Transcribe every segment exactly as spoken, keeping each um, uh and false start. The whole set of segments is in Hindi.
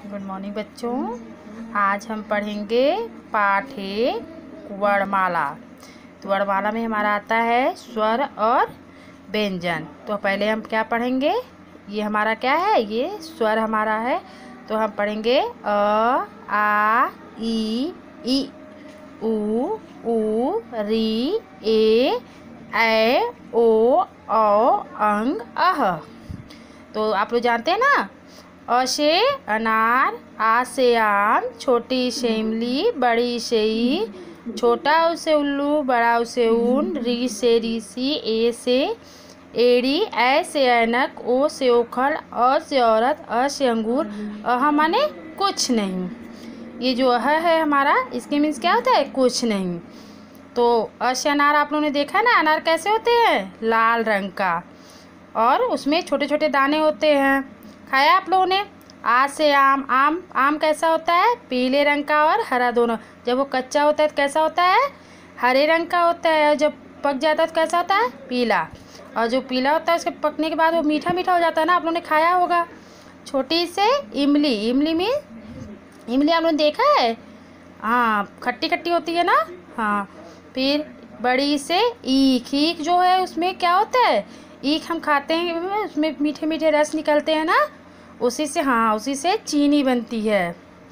गुड मॉर्निंग बच्चों। आज हम पढ़ेंगे पाठ एक वर्णमाला। तो वर्णमाला में हमारा आता है स्वर और व्यंजन। तो पहले हम क्या पढ़ेंगे, ये हमारा क्या है, ये स्वर हमारा है। तो हम पढ़ेंगे अ आ ई ई उ ऊ री ए ऐ ओ औ अंग अह। तो आप लोग जानते हैं ना, अ से अनार, आ से आम, छोटी से इमली, बड़ी से ई, छोटा उसे उल्लू, बड़ा उसे ऊन, री से ऋषि, ए से एड़ी, ऐ से ऐनक, ओ से ओखल, अ से औरत, अ से अंगूर, अह माने कुछ नहीं। ये जो अह है हमारा, इसके मीन्स क्या होता है, कुछ नहीं। तो अ से अनार आप लोगों ने देखा ना, अनार कैसे होते हैं, लाल रंग का, और उसमें छोटे छोटे दाने होते हैं। खाया आप लोगों ने। आ से आम, आम आम कैसा होता है, पीले रंग का और हरा दोनों। जब वो कच्चा होता है तो कैसा होता है, हरे रंग का होता है, और जब पक जाता है तो कैसा होता है, पीला। और जो पीला होता है उसके पकने के बाद वो मीठा मीठा हो जाता है ना, आप लोगों ने खाया होगा। छोटी से इमली, इमली में इमली आप लोगों ने देखा है, हाँ खट्टी खट्टी होती है ना। हाँ, फिर बड़ी से ईख, ईख जो है उसमें क्या होता है, ईख हम खाते हैं, उसमें मीठे मीठे रस निकलते हैं ना, उसी से, हाँ उसी से चीनी बनती है।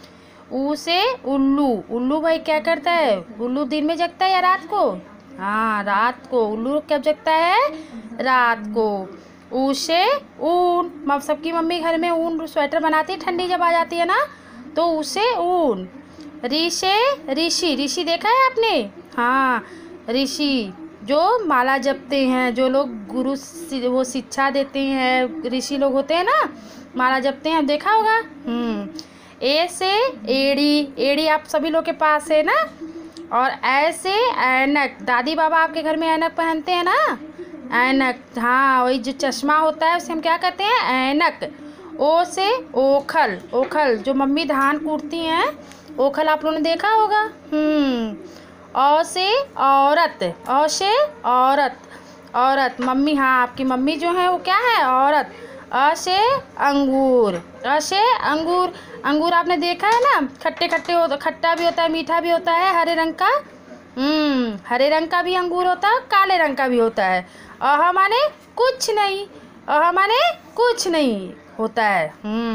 ऊ से उल्लू, उल्लू भाई क्या करता है, उल्लू दिन में जगता है या रात को, हाँ रात को। उल्लू कब जगता है, रात को। ऊ से ऊन, मब सबकी मम्मी घर में ऊन स्वेटर बनाती है, ठंडी जब आ जाती है ना, तो उसे ऊन। ऋ से ऋषि, ऋषि देखा है आपने, हाँ ऋषि जो माला जपते हैं, जो लोग गुरु वो शिक्षा देते हैं, ऋषि लोग होते हैं ना, माला जपते हैं, देखा होगा। हम्म ए से एड़ी, एड़ी आप सभी लोग के पास है ना। और ऐ से ऐनक, दादी बाबा आपके घर में ऐनक पहनते हैं ना, ऐनक, हाँ वही जो चश्मा होता है उसे हम क्या कहते हैं, ऐनक। ओ से ओखल, ओखल जो मम्मी धान कूटती हैं, ओखल आप लोगों ने देखा होगा। हम्म औ से औरत, औ से औरत, औरत मम्मी, हाँ आपकी मम्मी जो है वो क्या है, औरत। अ से अंगूर, अ से अंगूर, अंगूर आपने देखा है ना, खट्टे खट्टे हो, खट्टा भी होता है, मीठा भी होता है, हरे रंग का। हम्म हरे रंग का भी अंगूर होता है, काले रंग का भी होता है। अह माने कुछ नहीं, अह माने कुछ नहीं होता है।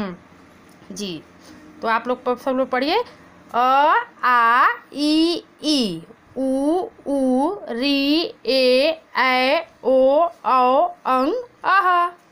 हम्म जी, तो आप लोग सब लोग पढ़िए। अ आ ई ई उ ऊ री ए ऐ ओ औ अंग अह।